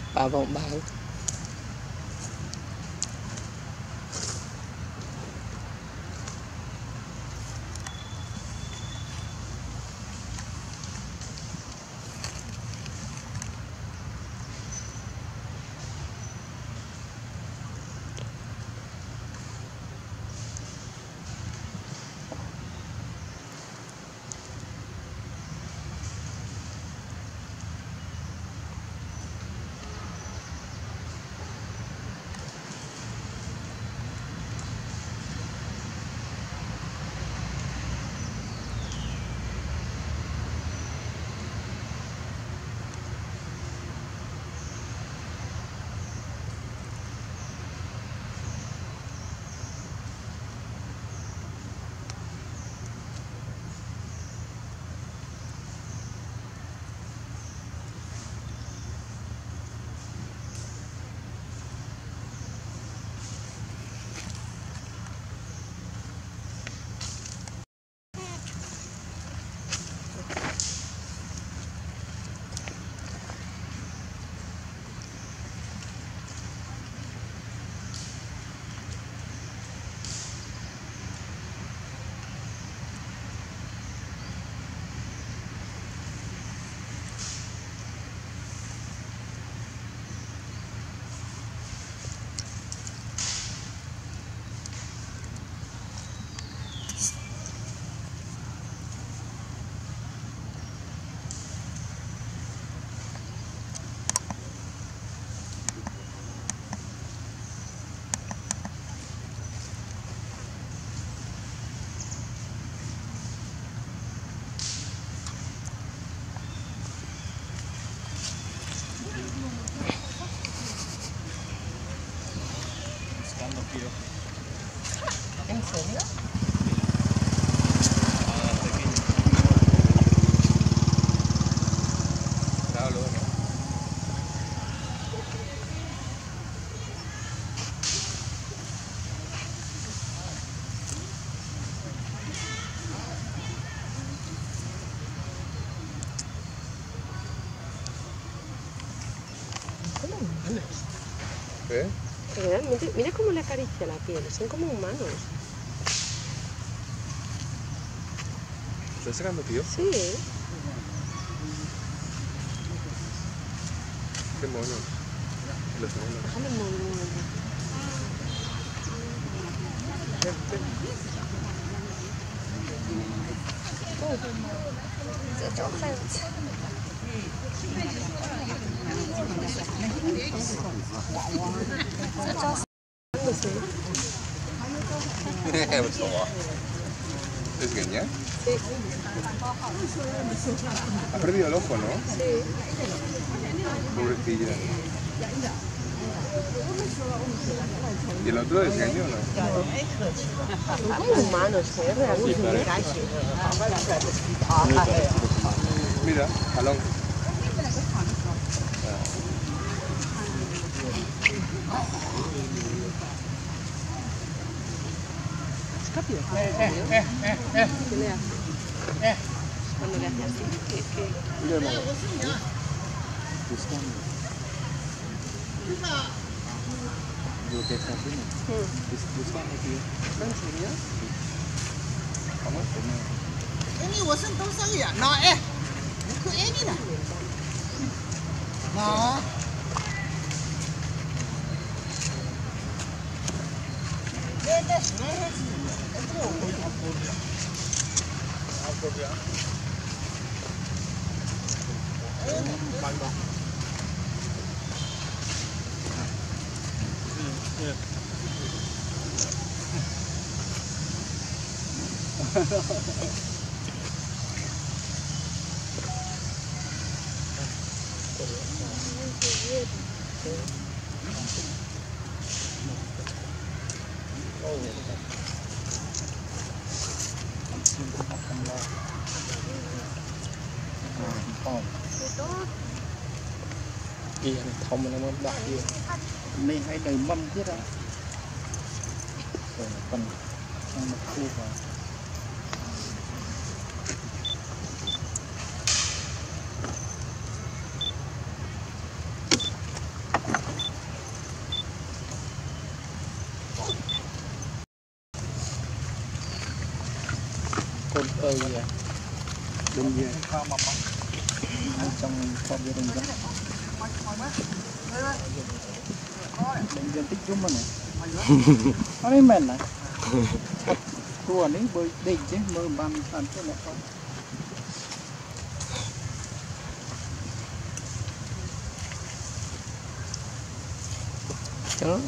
bà vòng bạn ¿En serio? Claro, luego no. Como humanos. ¿Eh? Realmente, mira cómo le acaricia la piel, son como humanos. ¿Estás sacando, tío? Sí. Qué monos. Los monos. Déjame mover. ¿Es pequeña? Sí. Ha perdido el ojo, ¿no? Sí. Pobrecilla. ¿Y el otro es pequeño o no? Son como humanos, realmente. Mira, jalón. ¿Qué le hace? Cuando le hace así, ¿qué? Lo que está haciendo. Buscando, tío. ¿En serio? Vamos. Amy 我剩东生呀，那哎，你看 Amy 呢？那。那是那是，这我会差不多的。差不多的。哎，慢吧。是。哈哈哈哈。 Kìa, thông nó mâm đại kia. Này hay đầy mâm chết á. Rồi phần trong một khu vào. côn ơi Đừng gì. trong con gia đình đó mình dân tích chúng mình này nó đấy mình này tua đấy bơi định chứ mơ ban ăn cái này không đó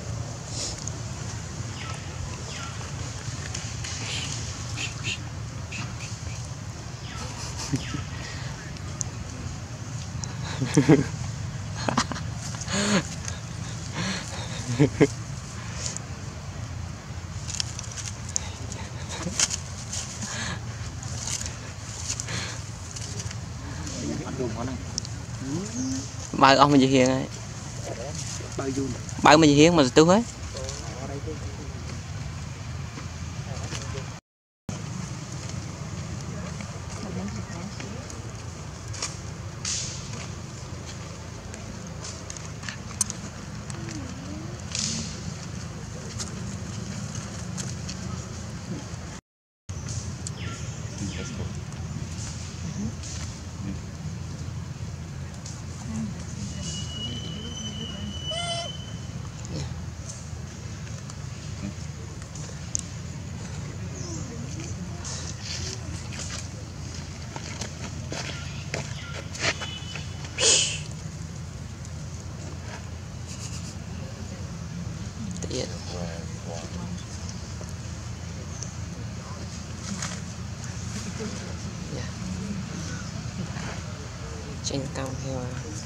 bao ông mình gì hiền ấy bao mình gì hiền mà tôi ấy tiện trên cam heo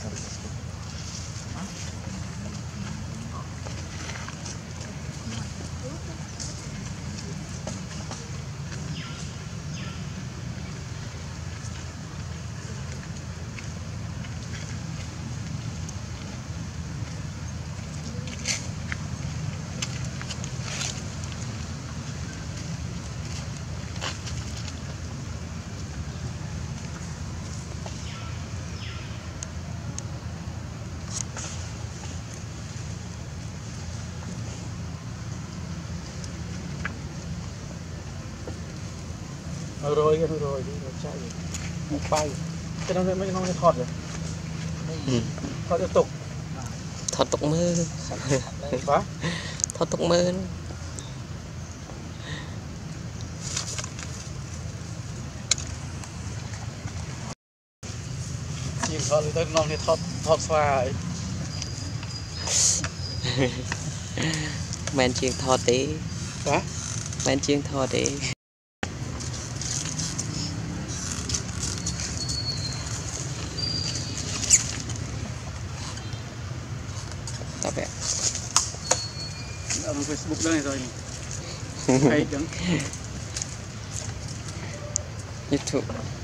rồi đi chạy một bay cái nó mới không thọt rồi thọt tiếp tục thọt tục mơ quá thọt tục mơ nhìn thọt thì tôi non thì thọt xoa ấy men chiên thọt tí quá men chiên thọt tí tập ạ ở Facebook đây rồi hay chẳng YouTube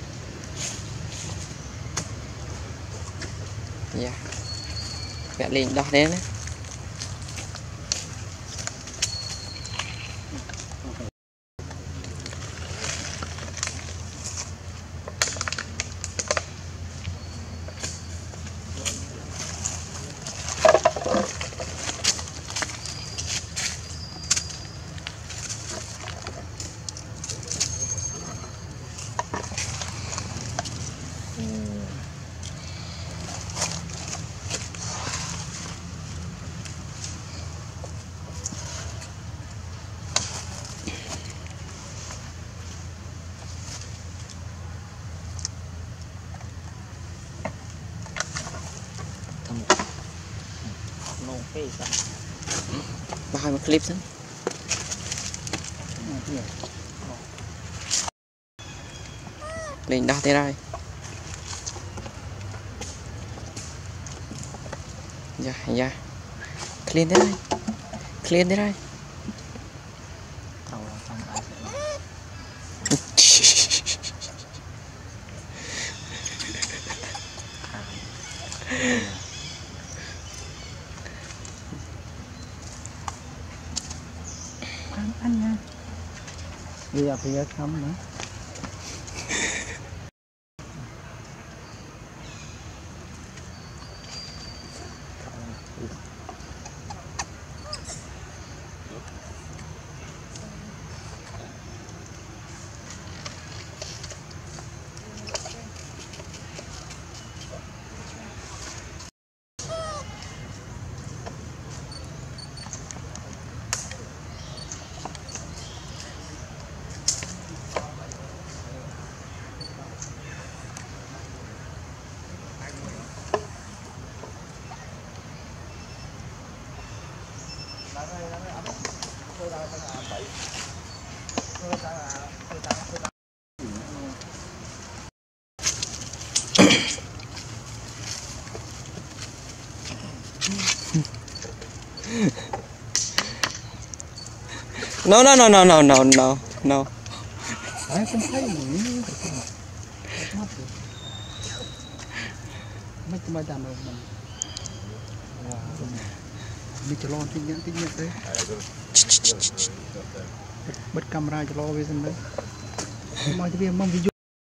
dạ mẹ lên đọc đấy. Bao hai một clip đó lên đo thế đây dạ dạ clean thế đây ăn nha bây giờ phải không nữa No, no, no, no, no, no, no, no. Đấy, không thấy gì. Mấy đàn ông mình. Mình cho lo tin nhắn đấy. Bật camera cho lo về xem đấy. Mong cho mong video.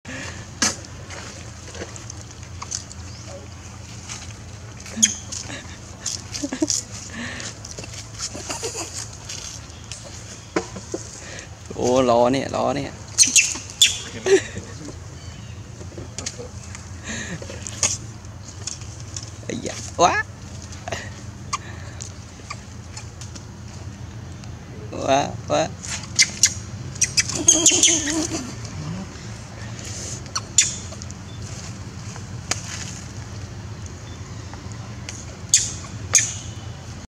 Ủa lo nè, lo nè. Dạ, quá. Quá, quá.